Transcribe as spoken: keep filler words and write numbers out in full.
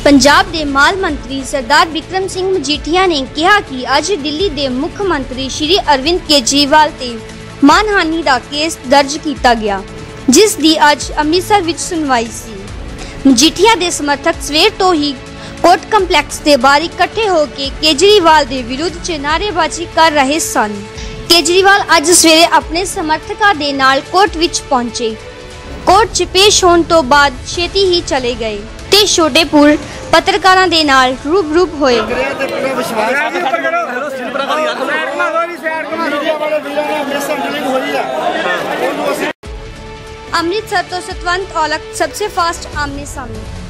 पंजाब के माल मंत्री सरदार बिक्रम सिंह मजीठिया ने कहा कि अज दिल्ली के मुख मंत्री श्री अरविंद केजरीवाल ते मानहानि का केस दर्ज किया गया, जिस दी अज अमृतसर विच सुनवाई सी। मजीठिया के समर्थक सवेर तो ही कोर्ट कंपलैक्स के बाहर इकट्ठे होकर केजरीवाल के विरुद्ध च नारेबाजी कर रहे सन। केजरीवाल अज सवेरे अपने समर्थकों के नाल कोर्ट विच पहुंचे। कोर्ट च पेश होने तो बाद छेती ही चले गए ते छोटेपुर पत्रकारों के नाल रूबरू होए। अमृतसर तो सतवंत औलख सबसे फास्ट आमने सामने।